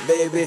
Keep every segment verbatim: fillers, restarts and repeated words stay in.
baby.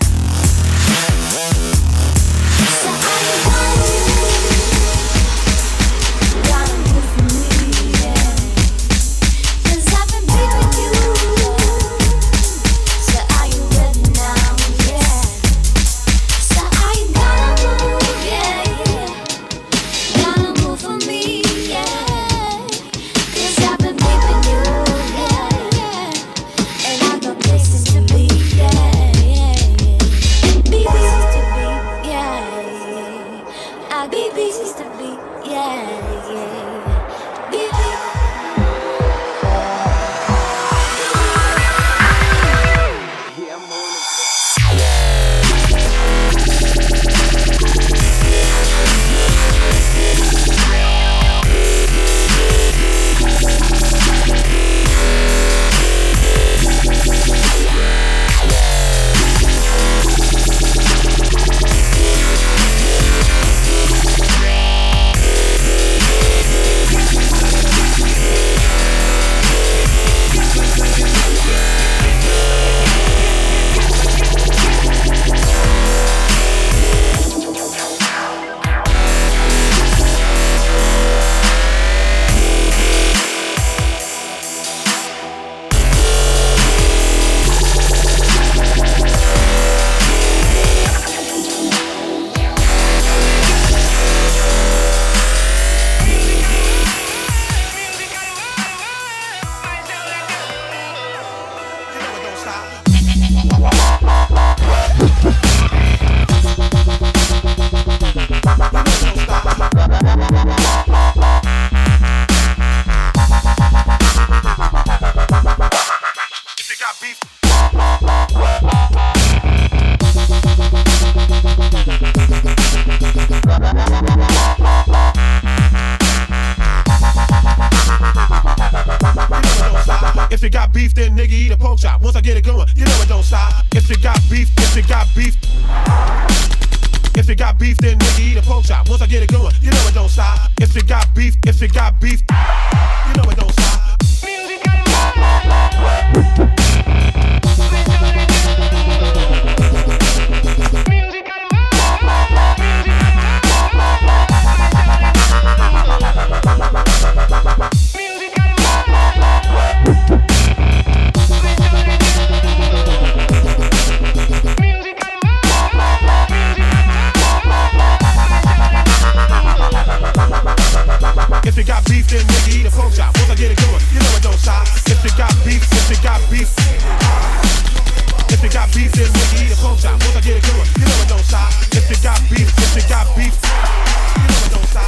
If you got beef, then nigga eat a pork chop. Once I get it going, you know it don't stop. If you got beef, if you got beef. If you got beef, then nigga eat a pork chop. Once I get it going, you know it don't stop. If you got beef, if you got beef, you know it don't stop. If you got beef, then nigga eat a pork chop. Once I get it going, you know it don't stop. If you got beef, if you got beef. If you got beef, then nigga eat a pork chop. Once I get it going, you know it don't stop. If you got beef, if you got beef, you know it don't stop.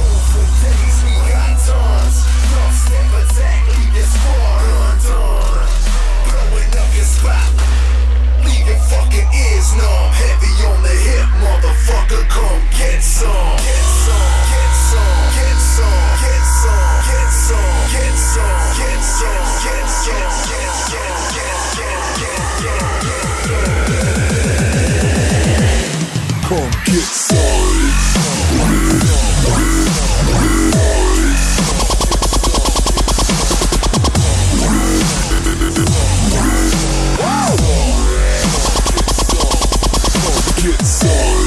Leave your fucking ears numb. Heavy on the hip, motherfucker. Come get some. Get some. Get some. Get some. Get some. Get some. Get some. Get some. Get some. Come get some. Get some.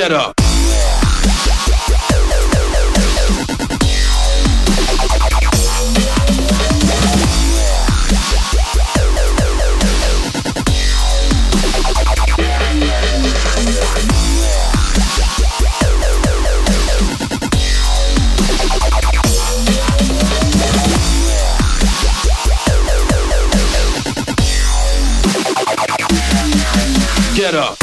Get up. Get up.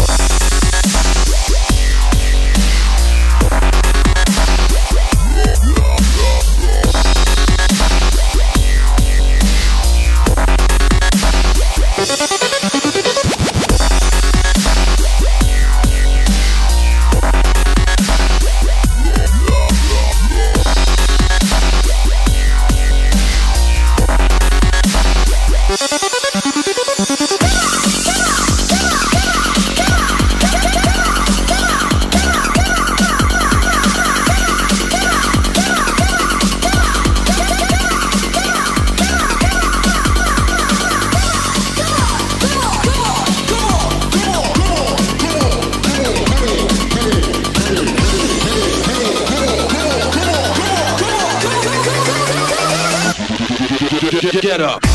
Get up.